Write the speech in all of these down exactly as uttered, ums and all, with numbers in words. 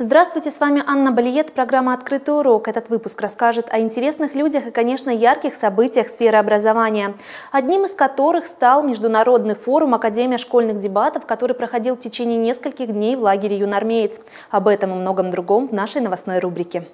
Здравствуйте, с вами Анна Балиет, программа «Открытый урок». Этот выпуск расскажет о интересных людях и, конечно, ярких событиях сферы образования. Одним из которых стал международный форум «Академия школьных дебатов», который проходил в течение нескольких дней в лагере «Юнармеец». Об этом и многом другом в нашей новостной рубрике.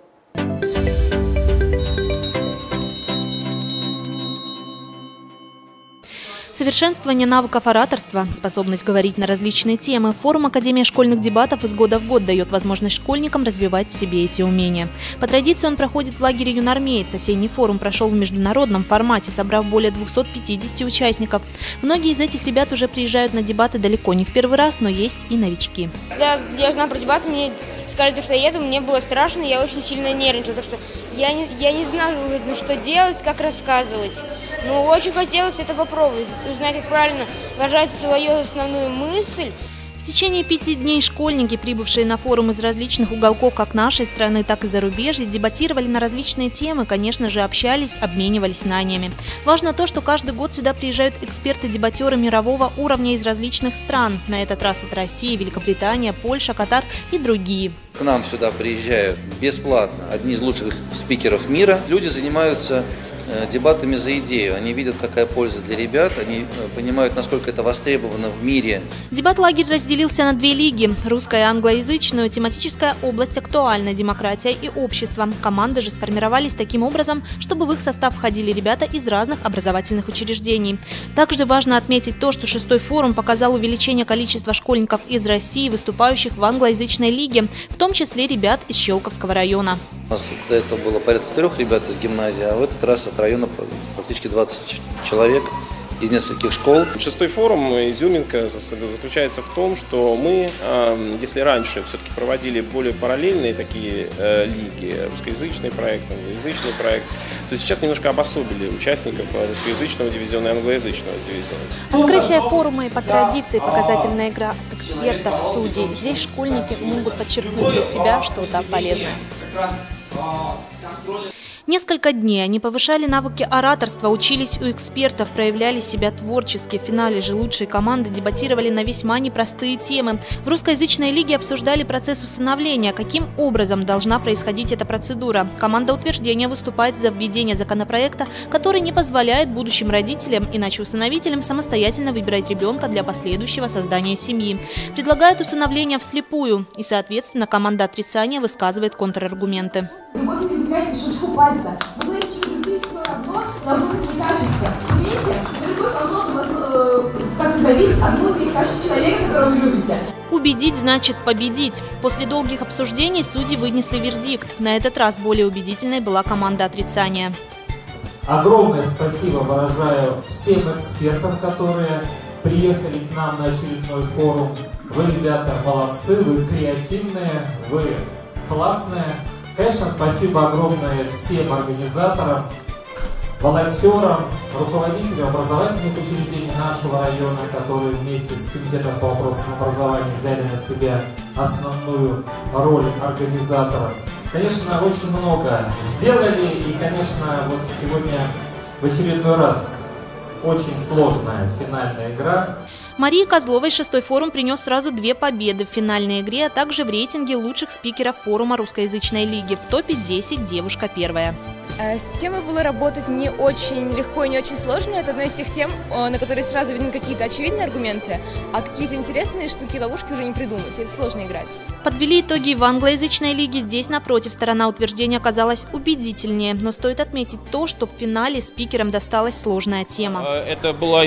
Совершенствование навыков ораторства, способность говорить на различные темы. Форум «Академия школьных дебатов» из года в год дает возможность школьникам развивать в себе эти умения. По традиции он проходит в лагере «Юнармеец». Осенний форум прошел в международном формате, собрав более двухсот пятидесяти участников. Многие из этих ребят уже приезжают на дебаты далеко не в первый раз, но есть и новички. Когда я узнала про дебаты, мне сказали, что я еду, мне было страшно, я очень сильно нервничала, потому что я не, я не знала, ну, что делать, как рассказывать. Но очень хотелось это попробовать, узнать, как правильно выражать свою основную мысль. В течение пяти дней школьники, прибывшие на форум из различных уголков как нашей страны, так и зарубежья, дебатировали на различные темы, конечно же, общались, обменивались знаниями. Важно то, что каждый год сюда приезжают эксперты-дебатеры мирового уровня из различных стран. На этот раз от России, Великобритания, Польша, Катар и другие. К нам сюда приезжают бесплатно одни из лучших спикеров мира. Люди занимаются дебатами за идею. Они видят, какая польза для ребят, они понимают, насколько это востребовано в мире. Дебат-лагерь разделился на две лиги – русская и англоязычную, тематическая область актуальна, демократия и общество. Команды же сформировались таким образом, чтобы в их состав входили ребята из разных образовательных учреждений. Также важно отметить то, что шестой форум показал увеличение количества школьников из России, выступающих в англоязычной лиге, в том числе ребят из Щелковского района. У нас до этого было порядка трех ребят из гимназии, а в этот раз от района практически двадцать человек из нескольких школ. Шестой форум, изюминка заключается в том, что мы, если раньше все-таки проводили более параллельные такие лиги, русскоязычный проект, англоязычный проект, то сейчас немножко обособили участников русскоязычного дивизиона и англоязычного дивизиона. Открытие форума и по традиции показательная игра от экспертов, судей. Здесь школьники могут подчеркнуть для себя что-то полезное. Несколько дней они повышали навыки ораторства, учились у экспертов, проявляли себя творчески. В финале же лучшие команды дебатировали на весьма непростые темы. В русскоязычной лиге обсуждали процесс усыновления, каким образом должна происходить эта процедура. Команда утверждения выступает за введение законопроекта, который не позволяет будущим родителям, иначе усыновителям, самостоятельно выбирать ребенка для последующего создания семьи. Предлагают усыновление вслепую, и, соответственно, команда отрицания высказывает контраргументы. Любовь не изменяет щелчку пальца. Вы говорите, что любить все равно, но это не качество. Видите, любовь во многом как зависит от внутренних качеств человека, которого вы любите. Убедить значит победить. После долгих обсуждений судьи вынесли вердикт. На этот раз более убедительной была команда отрицания. Огромное спасибо выражаю всем экспертам, которые приехали к нам на очередной форум. Вы, ребята, молодцы, вы креативные, вы классные. Конечно, спасибо огромное всем организаторам, волонтерам, руководителям образовательных учреждений нашего района, которые вместе с комитетом по вопросам образования взяли на себя основную роль организаторов. Конечно, очень много сделали, и, конечно, вот сегодня в очередной раз очень сложная финальная игра. Марии Козловой шестой форум принес сразу две победы в финальной игре, а также в рейтинге лучших спикеров форума русскоязычной лиги. В топе десять девушка первая. С темой было работать не очень легко и не очень сложно. Это одна из тех тем, на которые сразу видны какие-то очевидные аргументы, а какие-то интересные штуки, ловушки уже не придумать. Это сложно играть. Подвели итоги в англоязычной лиге. Здесь, напротив, сторона утверждения оказалась убедительнее. Но стоит отметить то, что в финале спикерам досталась сложная тема. Это было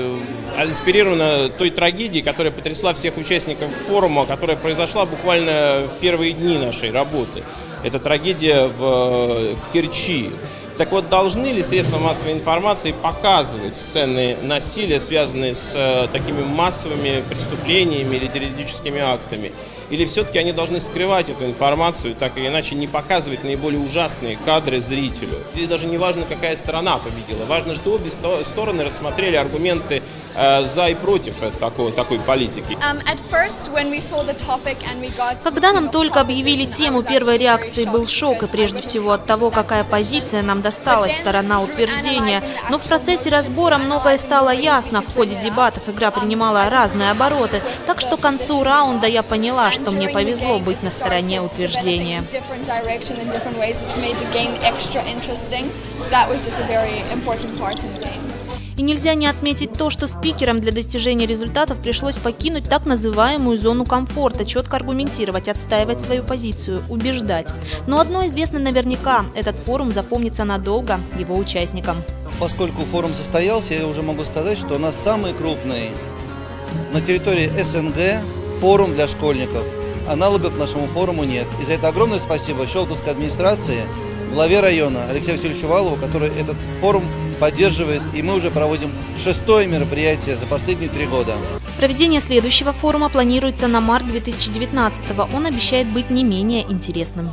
инспирировано той трагедией, которая потрясла всех участников форума, которая произошла буквально в первые дни нашей работы. Это трагедия в Керчи. Так вот, должны ли средства массовой информации показывать сцены насилия, связанные с такими массовыми преступлениями или террористическими актами? Или все-таки они должны скрывать эту информацию, так или иначе не показывать наиболее ужасные кадры зрителю? Здесь даже не важно, какая сторона победила. Важно, что обе стороны рассмотрели аргументы э, за и против такой, такой политики. Когда нам только объявили тему, первой реакцией был шок, и прежде всего от того, какая позиция нам досталась, сторона утверждения. Но в процессе разбора многое стало ясно. В ходе дебатов игра принимала разные обороты, так что к концу раунда я поняла, что что мне повезло быть на стороне утверждения. И нельзя не отметить то, что спикерам для достижения результатов пришлось покинуть так называемую зону комфорта, четко аргументировать, отстаивать свою позицию, убеждать. Но одно известно наверняка – этот форум запомнится надолго его участникам. Поскольку форум состоялся, я уже могу сказать, что у нас самый крупный на территории СНГ форум для школьников. Аналогов нашему форуму нет. И за это огромное спасибо Щелковской администрации, главе района Алексею Васильевичу Валову, который этот форум поддерживает, и мы уже проводим шестое мероприятие за последние три года. Проведение следующего форума планируется на март две тысячи девятнадцатого. Он обещает быть не менее интересным.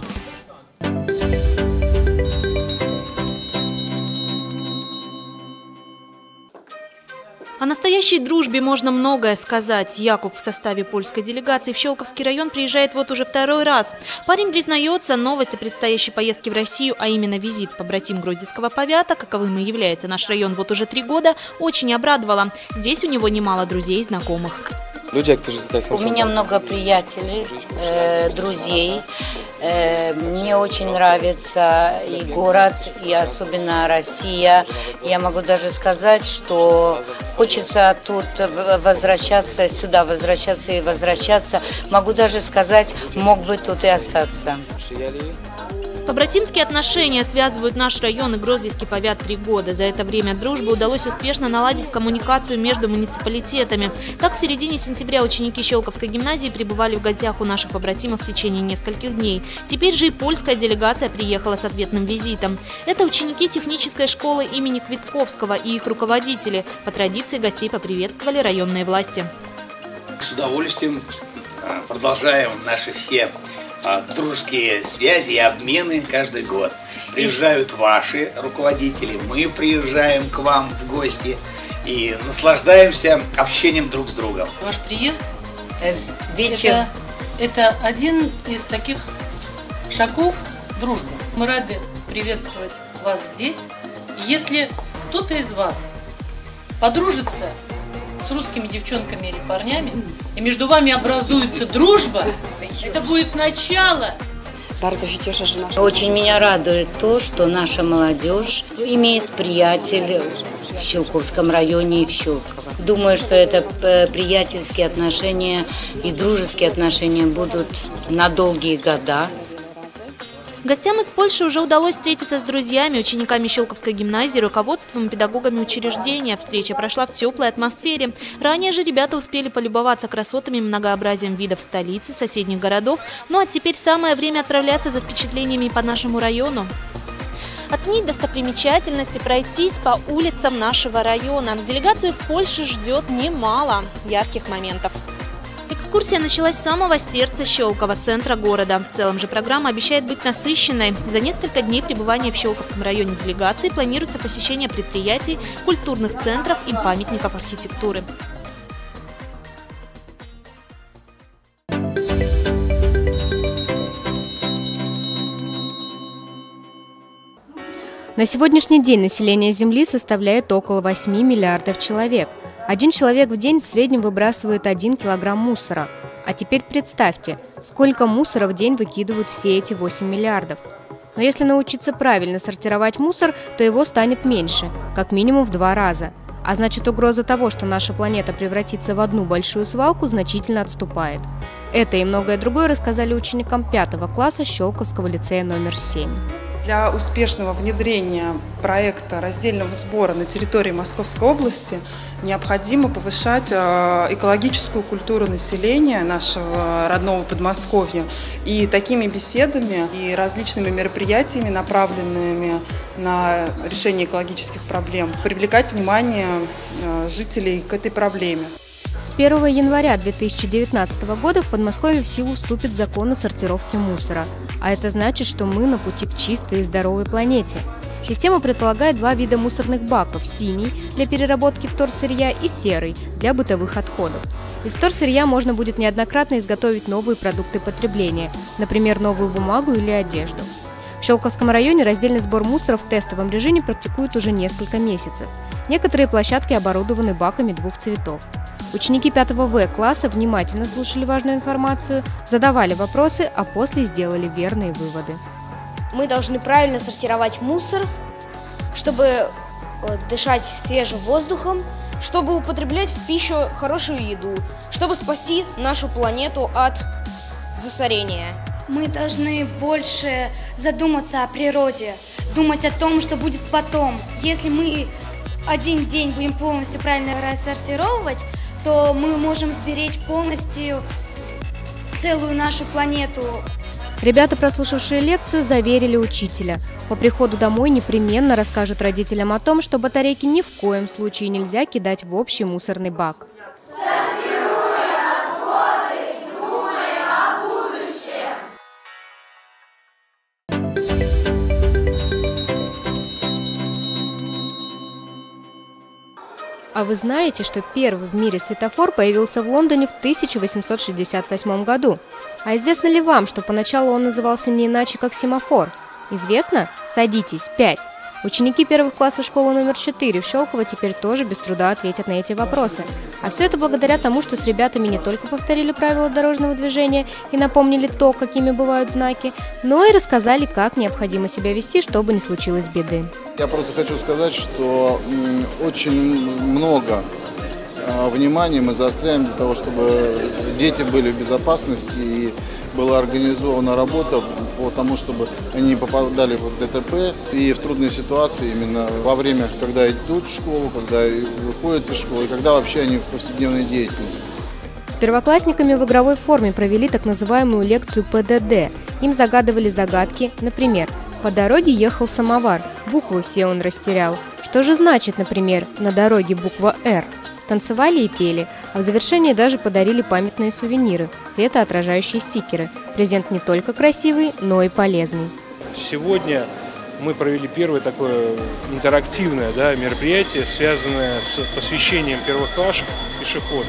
О настоящей дружбе можно многое сказать. Якуб в составе польской делегации в Щелковский район приезжает вот уже второй раз. Парень признается, новость о предстоящей поездке в Россию, а именно визит побратим Гроздьевского повята, каковым и является наш район вот уже три года, очень обрадовала. Здесь у него немало друзей и знакомых. У меня много приятелей, э, друзей. Э, мне очень нравится и город, и особенно Россия. Я могу даже сказать, что хочется тут возвращаться, сюда возвращаться и возвращаться. Могу даже сказать, мог бы тут и остаться. Побратимские отношения связывают наш район и Гроздьевский повят три года. За это время дружбы удалось успешно наладить коммуникацию между муниципалитетами. Так, в середине сентября ученики Щелковской гимназии пребывали в гостях у наших побратимов в течение нескольких дней. Теперь же и польская делегация приехала с ответным визитом. Это ученики технической школы имени Квитковского и их руководители. По традиции гостей поприветствовали районные власти. С удовольствием продолжаем наши все дружеские связи и обмены каждый год. Приезжают ваши руководители, мы приезжаем к вам в гости и наслаждаемся общением друг с другом. Ваш приезд Вечер. Это, это один из таких шагов дружбы. Мы рады приветствовать вас здесь. И если кто-то из вас подружится с русскими девчонками или парнями, и между вами образуется дружба, это будет начало. Очень меня радует то, что наша молодежь имеет приятелей в Щелковском районе и в Щелково. Думаю, что это приятельские отношения и дружеские отношения будут на долгие года. Гостям из Польши уже удалось встретиться с друзьями, учениками Щелковской гимназии, руководством и педагогами учреждения. Встреча прошла в теплой атмосфере. Ранее же ребята успели полюбоваться красотами и многообразием видов столицы, соседних городов. Ну а теперь самое время отправляться за впечатлениями по нашему району. Оценить достопримечательности, пройтись по улицам нашего района. Делегацию из Польши ждет немало ярких моментов. Экскурсия началась с самого сердца Щелково, центра города. В целом же программа обещает быть насыщенной. За несколько дней пребывания в Щелковском районе делегации планируется посещение предприятий, культурных центров и памятников архитектуры. На сегодняшний день население Земли составляет около восьми миллиардов человек. Один человек в день в среднем выбрасывает один килограмм мусора. А теперь представьте, сколько мусора в день выкидывают все эти восемь миллиардов. Но если научиться правильно сортировать мусор, то его станет меньше, как минимум в два раза. А значит, угроза того, что наша планета превратится в одну большую свалку, значительно отступает. Это и многое другое рассказали ученикам пятого класса Щелковского лицея номер семь. Для успешного внедрения проекта раздельного сбора на территории Московской области необходимо повышать экологическую культуру населения нашего родного Подмосковья. И такими беседами и различными мероприятиями, направленными на решение экологических проблем, привлекать внимание жителей к этой проблеме. С первого января две тысячи девятнадцатого года в Подмосковье в силу вступит закон о сортировке мусора. А это значит, что мы на пути к чистой и здоровой планете. Система предполагает два вида мусорных баков – синий для переработки вторсырья и серый для бытовых отходов. Из вторсырья можно будет неоднократно изготовить новые продукты потребления, например, новую бумагу или одежду. В Щелковском районе раздельный сбор мусора в тестовом режиме практикуют уже несколько месяцев. Некоторые площадки оборудованы баками двух цветов. Ученики пятого В класса внимательно слушали важную информацию, задавали вопросы, а после сделали верные выводы. Мы должны правильно сортировать мусор, чтобы дышать свежим воздухом, чтобы употреблять в пищу хорошую еду, чтобы спасти нашу планету от засорения. Мы должны больше задуматься о природе, думать о том, что будет потом. Если мы один день будем полностью правильно рассортировать, то мы можем сберечь полностью целую нашу планету. Ребята, прослушавшие лекцию, заверили учителя. По приходу домой непременно расскажут родителям о том, что батарейки ни в коем случае нельзя кидать в общий мусорный бак. А вы знаете, что первый в мире светофор появился в Лондоне в тысяча восемьсот шестьдесят восьмом году? А известно ли вам, что поначалу он назывался не иначе, как семафор? Известно? Садитесь. Пять. Ученики первых классов школы номер четыре в Щелково теперь тоже без труда ответят на эти вопросы. А все это благодаря тому, что с ребятами не только повторили правила дорожного движения и напомнили то, какими бывают знаки, но и рассказали, как необходимо себя вести, чтобы не случилось беды. Я просто хочу сказать, что очень много внимания мы заостряем для того, чтобы дети были в безопасности и была организована работа по тому, чтобы они не попадали в ДТП и в трудные ситуации именно во время, когда идут в школу, когда выходят из школы и когда вообще они в повседневной деятельности. С первоклассниками в игровой форме провели так называемую лекцию Пэ Дэ Дэ. Им загадывали загадки, например, по дороге ехал самовар, буквы все он растерял. Что же значит, например, на дороге буква Р? Танцевали и пели, а в завершении даже подарили памятные сувениры, светоотражающие стикеры. Презент не только красивый, но и полезный. Сегодня мы провели первое такое интерактивное да, мероприятие, связанное с посвящением первоклашек пешеходам.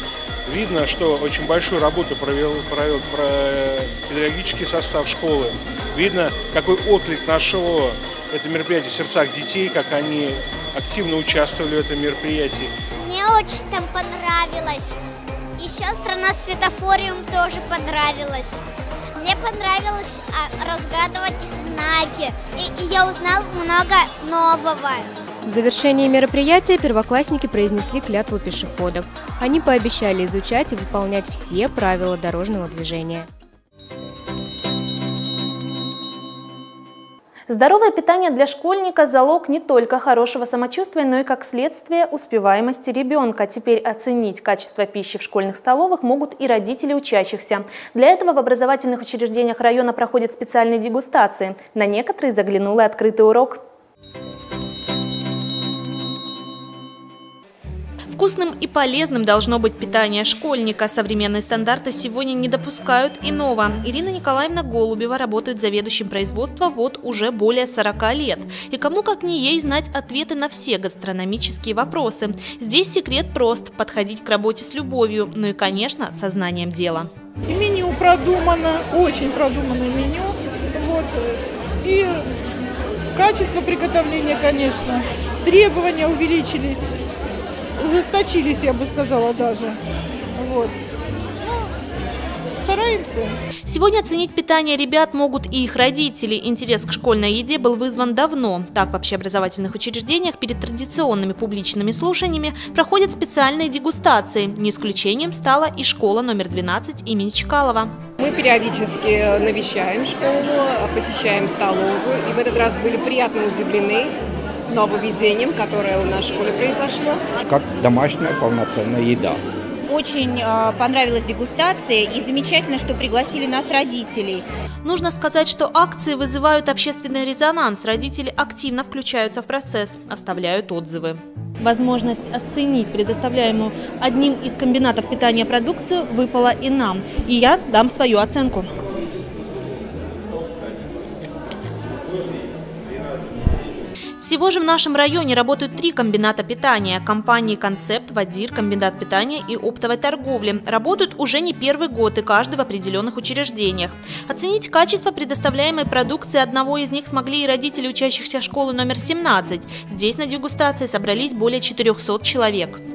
Видно, что очень большую работу провел, провел педагогический состав школы. Видно, какой отклик нашло это мероприятие в сердцах детей, как они активно участвовали в этом мероприятии. Мне очень там понравилось. Еще страна светофориум тоже понравилась. Мне понравилось разгадывать знаки. И, и я узнал много нового. В завершении мероприятия первоклассники произнесли клятву пешеходов. Они пообещали изучать и выполнять все правила дорожного движения. Здоровое питание для школьника – залог не только хорошего самочувствия, но и, как следствие, успеваемости ребенка. Теперь оценить качество пищи в школьных столовых могут и родители учащихся. Для этого в образовательных учреждениях района проходят специальные дегустации. На некоторые заглянул и открытый урок. Вкусным и полезным должно быть питание школьника. Современные стандарты сегодня не допускают иного. Ирина Николаевна Голубева работает заведующим производства вот уже более сорока лет. И кому как не ей знать ответы на все гастрономические вопросы. Здесь секрет прост – подходить к работе с любовью, ну и, конечно, со знанием дела. И меню продумано, очень продуманное меню. Вот. И качество приготовления, конечно. Требования увеличились. Ужесточились, я бы сказала, даже. Вот. Ну, стараемся. Сегодня оценить питание ребят могут и их родители. Интерес к школьной еде был вызван давно. Так, в общеобразовательных учреждениях перед традиционными публичными слушаниями проходят специальные дегустации. Не исключением стала и школа номер двенадцать имени Чкалова. Мы периодически навещаем школу, посещаем столовую. И в этот раз были приятно удивлены нововведением, которое у нас в школе произошло. Как домашняя полноценная еда. Очень э, понравилась дегустация, и замечательно, что пригласили нас родителей. Нужно сказать, что акции вызывают общественный резонанс. Родители активно включаются в процесс, оставляют отзывы. Возможность оценить предоставляемую одним из комбинатов питания продукцию выпала и нам. И я дам свою оценку. Всего же в нашем районе работают три комбината питания. Компании «Концепт», «Вадир», комбинат питания и оптовой торговли. Работают уже не первый год и каждый в определенных учреждениях. Оценить качество предоставляемой продукции одного из них смогли и родители учащихся школы номер семнадцать. Здесь на дегустации собрались более четырёхсот человек.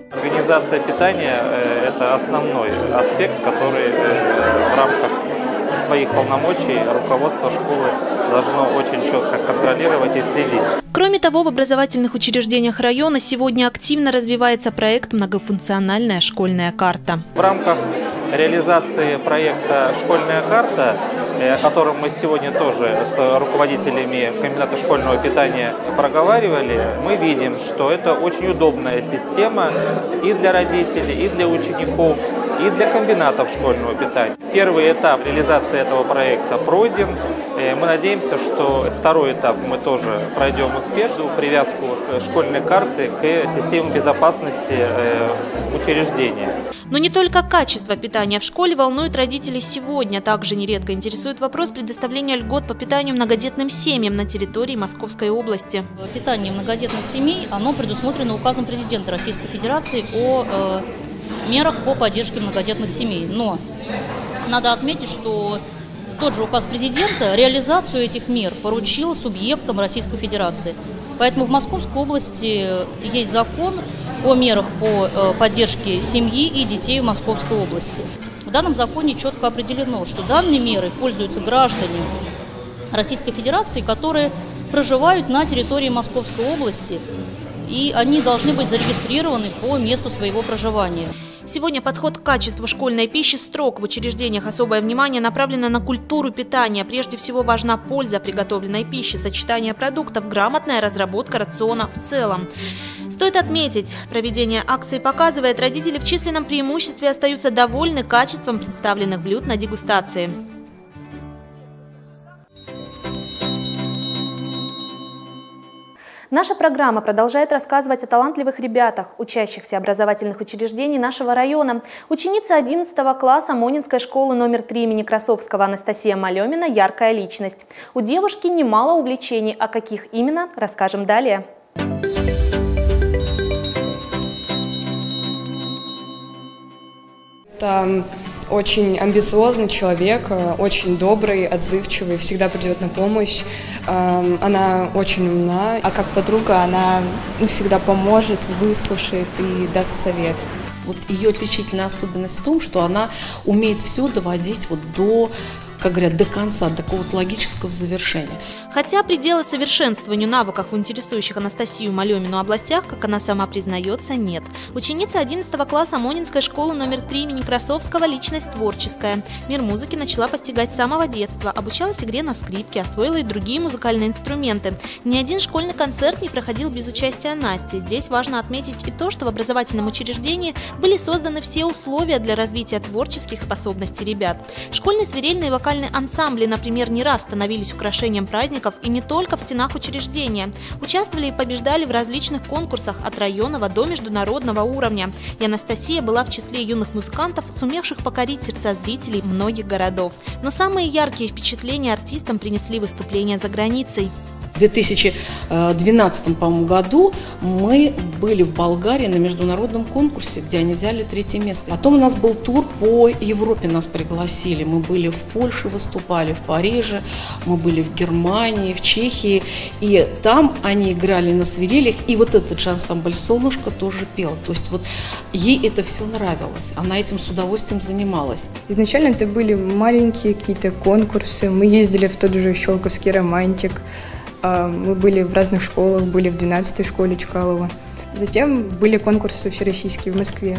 Организация питания – это основной аспект, который в рамках своих полномочий руководство школы должно очень четко контролировать и следить. Кроме того, в образовательных учреждениях района сегодня активно развивается проект «Многофункциональная школьная карта». В рамках реализации проекта «Школьная карта», о котором мы сегодня тоже с руководителями комбината школьного питания проговаривали, мы видим, что это очень удобная система и для родителей, и для учеников, и для комбинатов школьного питания. Первый этап реализации этого проекта пройден. Мы надеемся, что второй этап мы тоже пройдем успешно. Привязку школьной карты к системе безопасности учреждения. Но не только качество питания в школе волнует родителей сегодня. Также нередко интересует вопрос предоставления льгот по питанию многодетным семьям на территории Московской области. Питание многодетных семей, оно предусмотрено указом президента Российской Федерации о э, мерах по поддержке многодетных семей. Но надо отметить, что тот же указ президента реализацию этих мер поручил субъектам Российской Федерации. Поэтому в Московской области есть закон о мерах по поддержке семьи и детей в Московской области. В данном законе четко определено, что данные меры пользуются граждане Российской Федерации, которые проживают на территории Московской области, и они должны быть зарегистрированы по месту своего проживания. Сегодня подход к качеству школьной пищи строг. В учреждениях особое внимание направлено на культуру питания. Прежде всего важна польза приготовленной пищи, сочетание продуктов, грамотная разработка рациона в целом. Стоит отметить, проведение акции показывает, родители в численном преимуществе остаются довольны качеством представленных блюд на дегустации. Наша программа продолжает рассказывать о талантливых ребятах, учащихся образовательных учреждений нашего района. Ученица одиннадцатого класса Монинской школы номер три имени Красовского Анастасия Малемина – яркая личность. У девушки немало увлечений, о каких именно, расскажем далее. Это очень амбициозный человек, очень добрый, отзывчивый, всегда придет на помощь. Она очень умна. А как подруга она всегда поможет, выслушает и даст совет. Вот ее отличительная особенность в том, что она умеет все доводить вот до, как говорят, до конца, до какого-то логического завершения. Хотя предела совершенствованию навыков в интересующих Анастасию Малемину областях, как она сама признается, нет. Ученица одиннадцатого класса Монинской школы номер три имени Красовского – личность творческая. Мир музыки начала постигать с самого детства, обучалась игре на скрипке, освоила и другие музыкальные инструменты. Ни один школьный концерт не проходил без участия Насти. Здесь важно отметить и то, что в образовательном учреждении были созданы все условия для развития творческих способностей ребят. Школьные свирельные и вокальные ансамбли, например, не раз становились украшением праздников и не только в стенах учреждения. Участвовали и побеждали в различных конкурсах от районного до международного уровня. И Анастасия была в числе юных музыкантов, сумевших покорить сердца зрителей многих городов. Но самые яркие впечатления артистам принесли выступления за границей. В две тысячи двенадцатом, по-моему, году мы были в Болгарии на международном конкурсе, где они взяли третье место. Потом у нас был тур по Европе, нас пригласили. Мы были в Польше, выступали в Париже, мы были в Германии, в Чехии. И там они играли на свирелях, и вот этот же ансамбль «Солнышко» тоже пел. То есть вот ей это все нравилось, она этим с удовольствием занималась. Изначально это были маленькие какие-то конкурсы. Мы ездили в тот же Щелковский «Романтик». Мы были в разных школах, были в двенадцатой школе Чкалова. Затем были конкурсы всероссийские в Москве.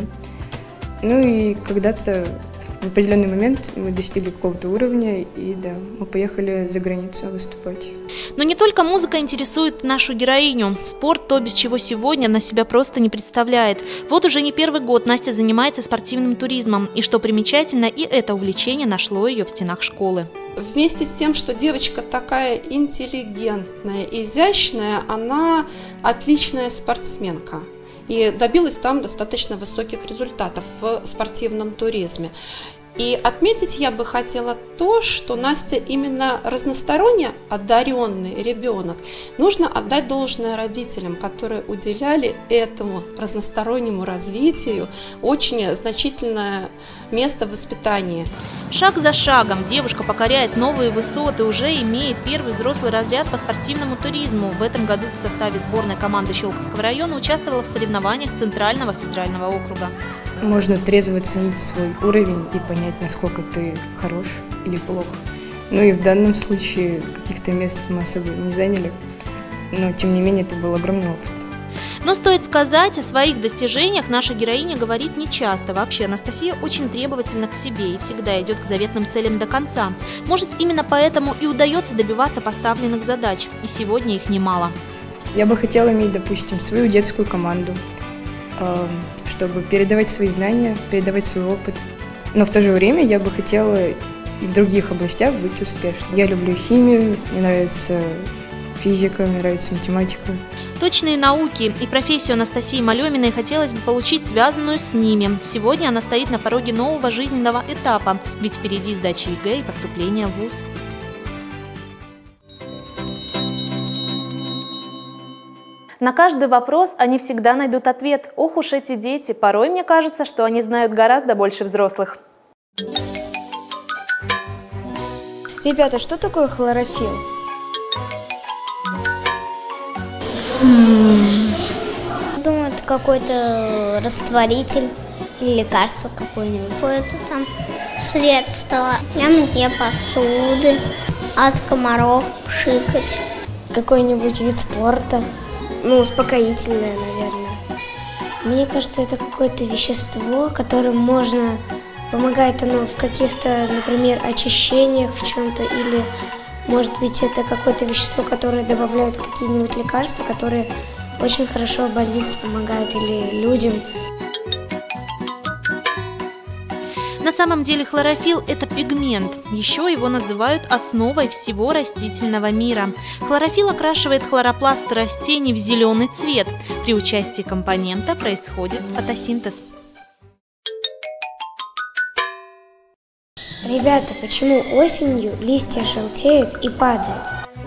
Ну и когда-то в определенный момент мы достигли какого-то уровня, и да, мы поехали за границу выступать. Но не только музыка интересует нашу героиню. Спорт – то, без чего сегодня она себя просто не представляет. Вот уже не первый год Настя занимается спортивным туризмом. И что примечательно, и это увлечение нашло ее в стенах школы. Вместе с тем, что девочка такая интеллигентная, изящная, она отличная спортсменка. И добилась там достаточно высоких результатов в спортивном туризме. И отметить я бы хотела то, что Настя именно разносторонне одаренный ребенок. Нужно отдать должное родителям, которые уделяли этому разностороннему развитию очень значительное место в воспитании. Шаг за шагом девушка покоряет новые высоты, уже имеет первый взрослый разряд по спортивному туризму. В этом году в составе сборной команды Щелковского района участвовала в соревнованиях Центрального федерального округа. Можно трезво оценить свой уровень и понять, насколько ты хорош или плох. Ну и в данном случае каких-то мест мы особо не заняли, но тем не менее это был огромный опыт. Но стоит сказать, о своих достижениях наша героиня говорит нечасто. Вообще, Анастасия очень требовательна к себе и всегда идет к заветным целям до конца. Может, именно поэтому и удается добиваться поставленных задач, и сегодня их немало. Я бы хотела иметь, допустим, свою детскую команду, чтобы передавать свои знания, передавать свой опыт. Но в то же время я бы хотела и в других областях быть успешной. Я люблю химию, мне нравится физика, мне нравится математика. Точные науки и профессию Анастасии Малеминой хотелось бы получить связанную с ними. Сегодня она стоит на пороге нового жизненного этапа, ведь впереди сдача ЕГЭ и поступление в вуз. На каждый вопрос они всегда найдут ответ. Ох уж эти дети, порой мне кажется, что они знают гораздо больше взрослых. Ребята, что такое хлорофилл? Думаю, это какой-то растворитель или лекарство какое-нибудь. Какое-то там средство для мытья посуды, от комаров пшикать. Какой-нибудь вид спорта. Ну, успокоительное, наверное. Мне кажется, это какое-то вещество, которым можно... Помогает оно в каких-то, например, очищениях в чем-то, или, может быть, это какое-то вещество, которое добавляют какие-нибудь лекарства, которые очень хорошо больнице помогают или людям. На самом деле хлорофилл – это пигмент. Еще его называют основой всего растительного мира. Хлорофилл окрашивает хлоропласт растений в зеленый цвет. При участии компонента происходит фотосинтез. Ребята, почему осенью листья желтеют и падают?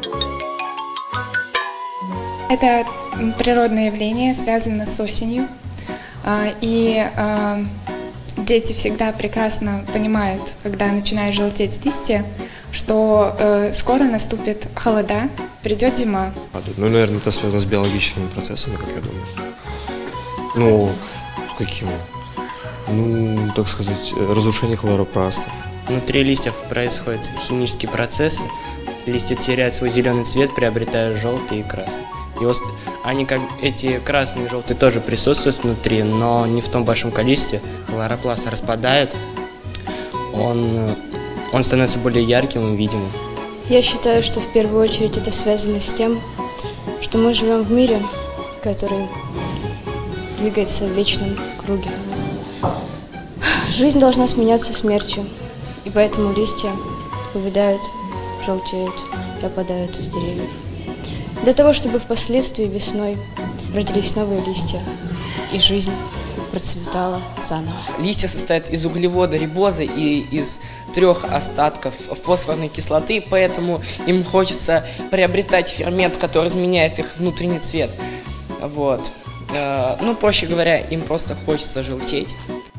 Это природное явление, связано с осенью. И дети всегда прекрасно понимают, когда начинают желтеть листья, что скоро наступит холода, придет зима. Ну, наверное, это связано с биологическими процессами, как я думаю. Ну, какими? Ну, так сказать, разрушение хлоропластов. Внутри листьев происходят химические процессы. Листья теряют свой зеленый цвет, приобретая желтый и красный. И вот они, как эти красные и желтые, тоже присутствуют внутри, но не в том большом количестве. Хлоропласт распадает, он, он становится более ярким и видимым. Я считаю, что в первую очередь это связано с тем, что мы живем в мире, который двигается в вечном круге. Жизнь должна сменяться смертью, и поэтому листья увядают, желтеют и опадают из деревьев. Для того, чтобы впоследствии весной родились новые листья, и жизнь процветала заново. Листья состоят из углевода рибозы и из трех остатков фосфорной кислоты, поэтому им хочется приобретать фермент, который изменяет их внутренний цвет. Вот. Ну, проще говоря, им просто хочется желтеть.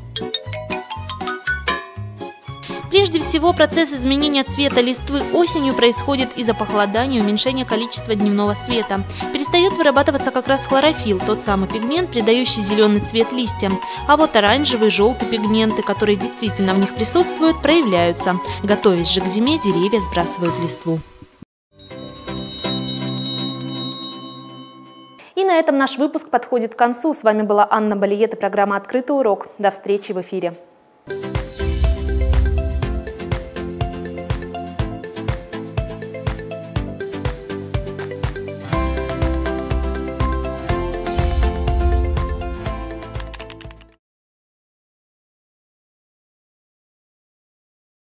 Прежде всего, процесс изменения цвета листвы осенью происходит из-за похолодания и уменьшения количества дневного света. Перестает вырабатываться как раз хлорофилл, тот самый пигмент, придающий зеленый цвет листьям. А вот оранжевые и желтые пигменты, которые действительно в них присутствуют, проявляются. Готовясь же к зиме, деревья сбрасывают листву. И на этом наш выпуск подходит к концу. С вами была Анна Балиет и программа «Открытый урок». До встречи в эфире.